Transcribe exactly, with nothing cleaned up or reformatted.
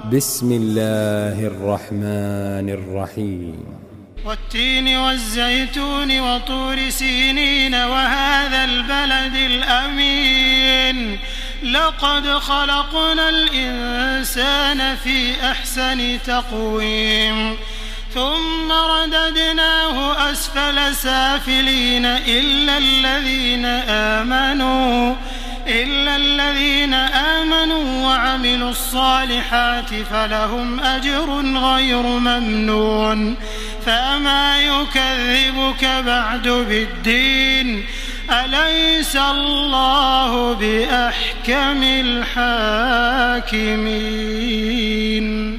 بسم الله الرحمن الرحيم والتين والزيتون وطور سينين وهذا البلد الأمين لقد خلقنا الإنسان في أحسن تقويم ثم رددناه أسفل سافلين إلا الذين آمنوا إلا الذين آمنوا وعملوا الصالحات فلهم أجر غير ممنون فما يكذبك بعد بالدين أليس الله بأحكم الحاكمين.